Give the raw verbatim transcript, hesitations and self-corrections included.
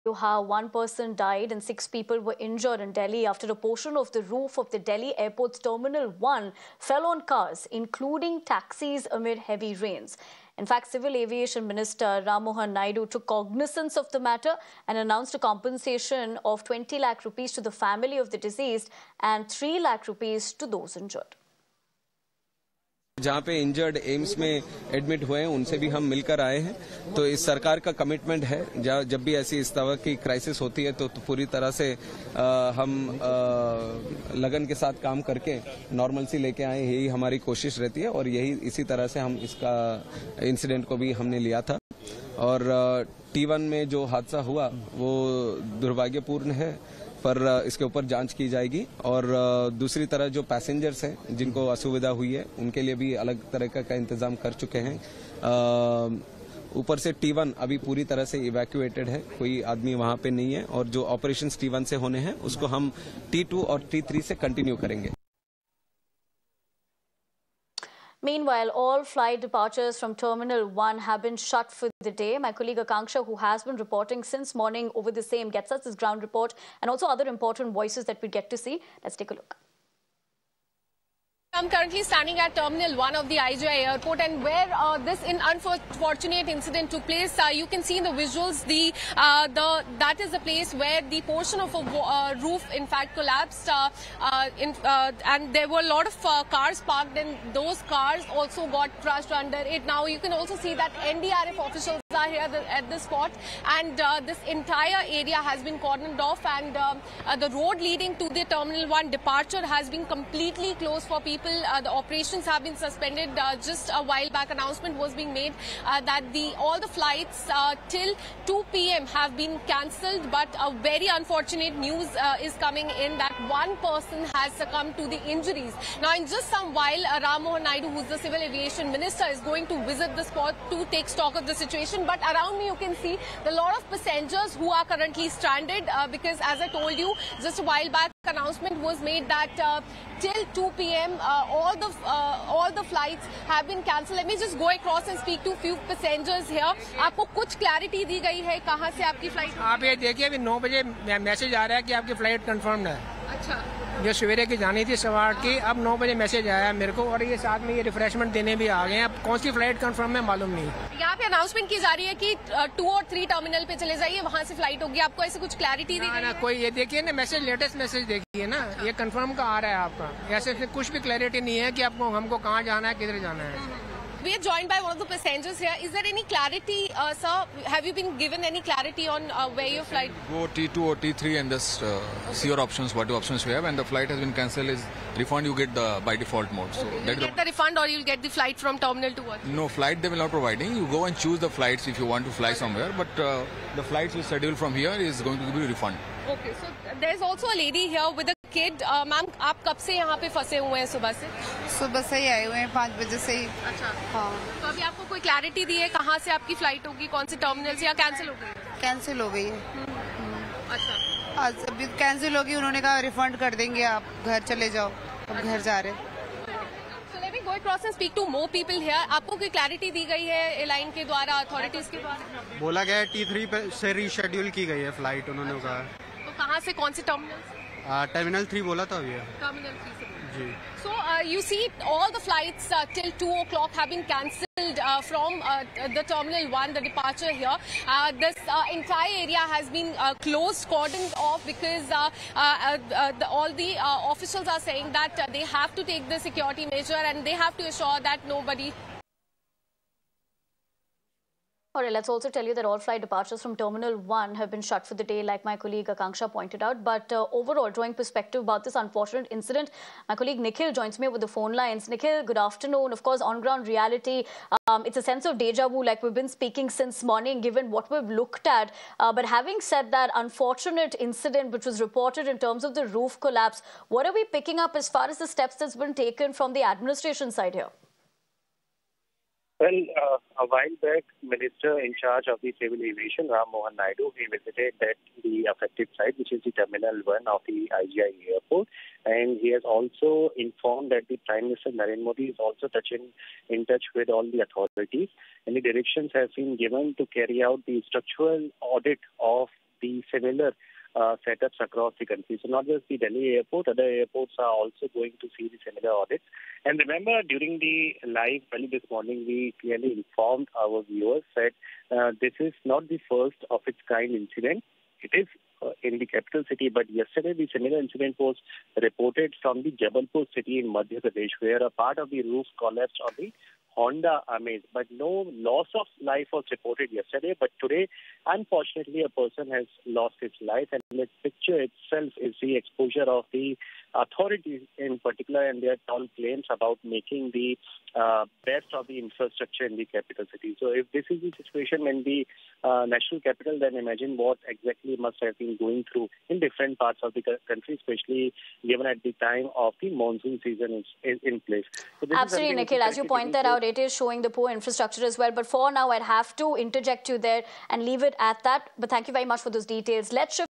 How one person died and six people were injured in Delhi after a portion of the roof of the Delhi Airport's Terminal one fell on cars, including taxis, amid heavy rains. In fact, Civil Aviation Minister Ram Mohan Naidu took cognizance of the matter and announced a compensation of twenty lakh rupees to the family of the deceased and three lakh rupees to those injured. जहाँ पे injured AIIMS में admit हुए हैं उनसे भी हम मिलकर आए हैं। तो इस सरकार का कमिटमेंट है जब भी ऐसी इस तरह की क्राइसिस होती है तो, तो पूरी तरह से आ, हम आ, लगन के साथ काम करके नॉर्मलसी लेके आए, यही हमारी कोशिश रहती है और यही इसी तरह से हम इसका इंसिडेंट को भी हमने लिया था। और टी वन में जो हादसा हुआ वो दुर्भाग्यपूर्ण है, पर इसके ऊपर जांच की जाएगी। और दूसरी तरह जो पैसेंजर्स हैं जिनको असुविधा हुई है उनके लिए भी अलग तरह का इंतजाम कर चुके हैं। ऊपर से टी वन अभी पूरी तरह से इवैक्यूएटेड है, कोई आदमी वहां पे नहीं है और जो ऑपरेशंस टी वन से होने हैं उसको हम टी टू और टी थ्री से कंटिन्यू करेंगे। Meanwhile, all flight departures from Terminal one have been shut for the day. My colleague Akanksha, who has been reporting since morning over the same, gets us this ground report and also other important voices that we get to see. Let's take a look. I'm currently standing at Terminal one of the I G I airport, and where uh, this unfortunate incident took place, uh, you can see in the visuals the uh, the that is the place where the portion of a uh, roof in fact collapsed, uh, uh, in, uh, and there were a lot of uh, cars parked, and those cars also got crushed under it. Now you can also see that N D R F officials are here at this spot, and uh, this entire area has been cordoned off, and uh, uh, the road leading to the Terminal one departure has been completely closed for people. Uh, the operations have been suspended. Uh, just a while back, announcement was being made uh, that the all the flights uh, till two P M have been cancelled. But a very unfortunate news uh, is coming in that one person has succumbed to the injuries. Now, in just some while, uh, Ram Mohan Naidu, who's the Civil Aviation Minister, is going to visit the spot to take stock of the situation. But around me, you can see the lot of passengers who are currently stranded uh, because, as I told you, just a while back, announcement was made that uh, till two P M uh, all the uh, all the flights have been cancelled. Let me just go across and speak to few passengers here. आपको कुछ clarity दी गई है कहाँ से आपकी flight? आप ये देखिए अभी नौ बजे मैसेज आ रहा है कि आपकी फ्लाइट कंफर्म्ड है। अच्छा, जो सवेरे की जानी थी सवा आठ की, अब नौ बजे मैसेज आया मेरे को, और ये साथ में ये रिफ्रेशमेंट देने भी आ गए हैं। अब कौन सी फ्लाइट कंफर्म है मालूम नहीं। यहाँ पे अनाउंसमेंट की जा रही है कि टू और थ्री टर्मिनल पे चले जाइए, वहाँ से फ्लाइट होगी। आपको ऐसे कुछ क्लैरिटी दी गई है? कोई ये देखिए ना मैसेज, लेटेस्ट मैसेज देखिए ना, ये कंफर्म का आ रहा है आपका। ऐसे कुछ भी क्लैरिटी नहीं है कि आपको हमको कहाँ जाना है, किधर जाना है। We are joined by one of the passengers here. Is there any clarity, uh, sir? Have you been given any clarity on uh, where your flight? Go T two or T three and just uh, okay. see your options, what options we have. And the flight has been cancelled, is refund you get the by default mode. So okay. that You get the refund, or you'll get the flight from Terminal two? No, flight they will not providing. You go and choose the flights if you want to fly somewhere. But uh, the flights we schedule from here is going to give you refund. Okay, so there's also a lady here with a kid. Uh, Ma'am, आप कब से यहाँ पे फंसे हुए हैं? सुबह से? सुबह से ही आए हुए हैं, पाँच बजे से ही। अच्छा, हाँ। तो अभी आपको कोई क्लैरिटी दी है कहाँ से आपकी फ्लाइट होगी, कौन से टर्मिनल से, या कैंसिल हो गई? कैंसिल हो गई है। अच्छा, आज अभी कैंसिल होगी, उन्होंने कहा रिफंड कर देंगे, आप घर चले जाओ। अब घर जा रहे हैं। Go across and speak to more people here. आपको कोई क्लैरिटी दी गई है एयरलाइन के द्वारा, अथॉरिटीज के द्वारा? बोला गया है टी थ्री से रीशेड्यूल की गई है फ्लाइट, उन्होंने कहा। तो कहाँ से, कौन से टर्मिनल? टर्मिनल थ्री बोला था अभी। टर्मिनल थ्री से जी। So uh, you see, all the flights uh, till two o'clock have been cancelled uh, from uh, the Terminal one, the departure here. Uh, this uh, entire area has been uh, closed, cordoned off, because uh, uh, uh, the, all the uh, officials are saying that uh, they have to take the security measure and they have to assure that nobody... All right, let's also tell you that all flight departures from Terminal one have been shut for the day, like my colleague Akanksha pointed out. But uh, overall, drawing perspective about this unfortunate incident, my colleague Nikhil joins me with the phone lines. Nikhil, good afternoon. Of course, on-ground reality, um, it's a sense of deja vu, like we've been speaking since morning, given what we've looked at. Uh, but having said that, unfortunate incident which was reported in terms of the roof collapse, what are we picking up as far as the steps that's been taken from the administration side here? Well, uh, a while back, Minister in charge of the Civil Aviation, Ram Mohan Naidu, he visited that the affected site, which is the Terminal one of the I G I airport, and he has also informed that the Prime Minister Narendra Modi is also touching in touch with all the authorities, and the directions have been given to carry out the structural audit of the similar uh, setups across the country. So not just the Delhi airport, other airports are also going to see the similar audits. And remember, during the live early this morning, we clearly informed our viewers that uh, this is not the first of its kind incident. It is uh, in the capital city, but yesterday the similar incident was reported from the Jabalpur city in Madhya Pradesh, where a part of the roof collapsed on the Honda Amaze, but no loss of life was reported yesterday. But today, unfortunately, a person has lost his life, and the picture itself is the exposure of the authorities in particular and their tall claims about making the uh, best of the infrastructure in the capital city. So if this is the situation in the uh, national capital, then imagine what exactly must have been going through in different parts of the country, especially given at the time of the monsoon season is, is in place. So this Absolutely, Nikhil. As you point that out, it is showing the poor infrastructure as well. But for now, I'd have to interject you there and leave it at that. But thank you very much for those details. Let's shift